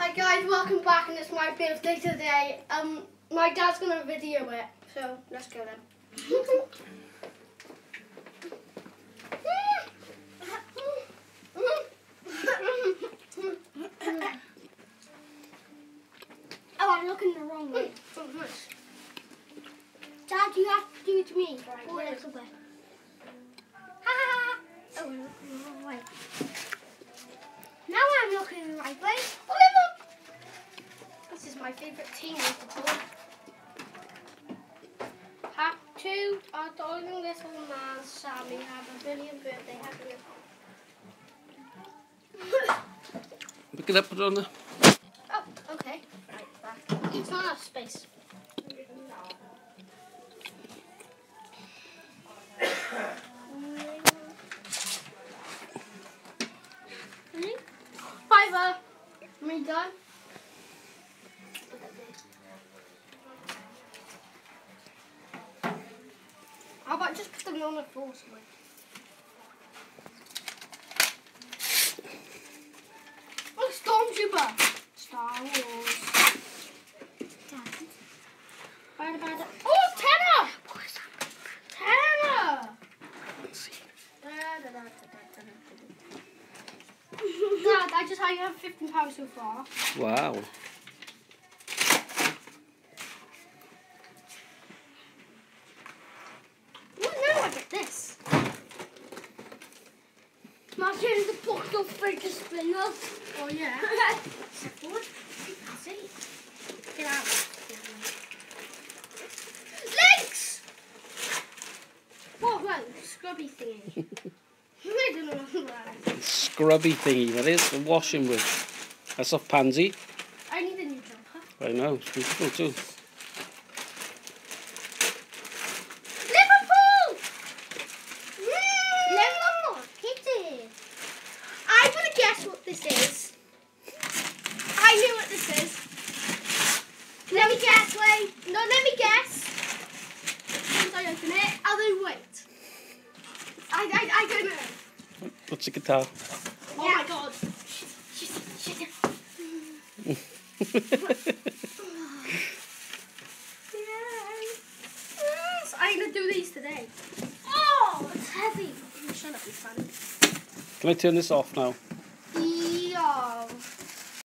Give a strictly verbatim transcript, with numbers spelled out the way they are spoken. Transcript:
Hi guys, welcome back, and it's my birthday today. Um, my dad's gonna video it, so let's go then. Oh, I'm looking the wrong way. Oh, nice. Dad, you have to do it to me. Right, oh, a little bit. Ha ha ha! Oh, I'm looking the wrong way. Now I'm looking the right way. Oh, look! This is my favourite team of the tour. Happy to our darling little man, Sammy. Have a brilliant birthday. Happy Pick it up, put it on there. Oh, okay. Right, back. It's not enough space. Fiver. Am I done? How about just put them on the floor somewhere? Oh, Stormtrooper! Star Wars. Bye, bye, bye. Oh, tenner! Tenner! Dad, I just had you have fifteen pounds so far. Wow. Well, now I get this. Martin, the box of fake spinners. Oh, yeah. What? See? Get out. Legs! What, well, scrubby thingy. I don't know what that is. Scrubby thingy, that is, for washing with. That's off Pansy. I need a new jumper. I know, it's beautiful too. Liverpool! Liverpool, kitty. I'm going to guess what this is. I knew what this is. Let me guess, wait. No, let me guess. Once I open it, I'll then wait. I, I, I don't know. What's the guitar? Oh yeah. My god. Shit, shit, shit. Yes, I'm going to do these today. Oh, it's heavy. Shut up, you funny. Can I turn this off now?